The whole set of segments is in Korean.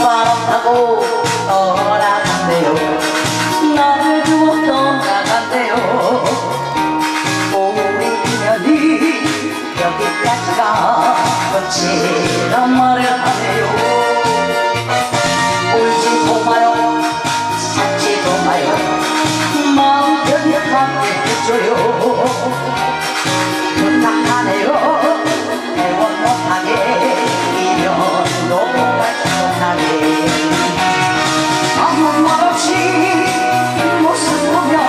바람 타고 떠나간대요. 나를 두고 떠나간대요. 우리 인연이 여기까지가 끝이란 말을 하네요. 울지도 마요 찾지도 마요 마음 편하게 해줘요. 부탁하네요. 애원 못하게 이별도 못하게 아무 말 없이 모습 보며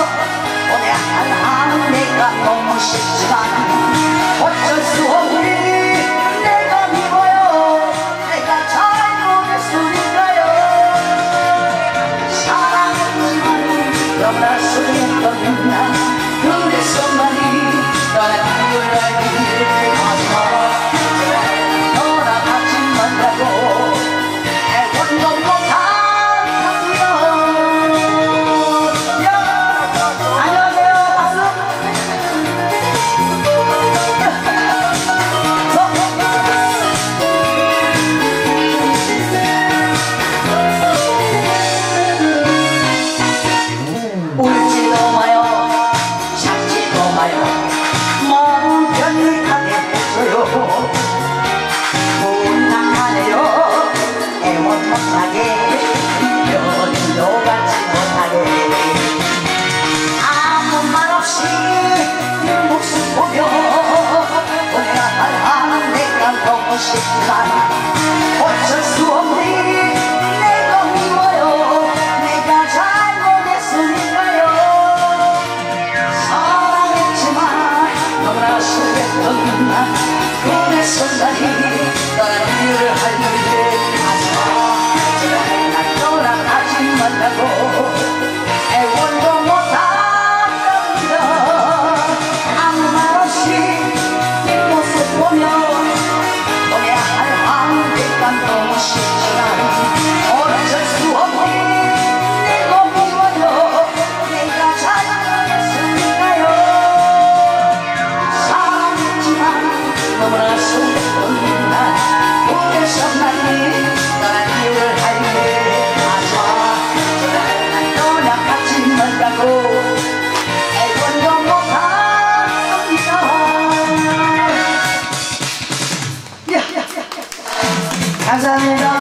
오늘하는 내가 너무 싫지만 어쩔 수 없니. 내가 미워요. 내가 잘못했으니까요. 사랑했지만 너무나 소리했던 나 그래서 많이 떠난 걸 알기를 하지마. 너랑 같이 만나고 애원도 못한다면 안녕하세요. 울지도 마요 찾지도 마요 마음 편하게 해줘요. 부탁하네요. 애원 못하게 이별도 같이 못하게 아무 말 없이 내 모습 보며 오늘하는 내가 너무 싫지만 어쩔 수 없니. 내가 미워요. 내가 잘못했으니까요. 사랑했지만 너무나 싫었던 나 그래서 나이 떠나는 일을 하는데 하지마. 난 너랑 같이 만나고 애원도 못한답니다. 아무 말 없이 네 모습 보며 오늘 하는 내가 너무 싫지.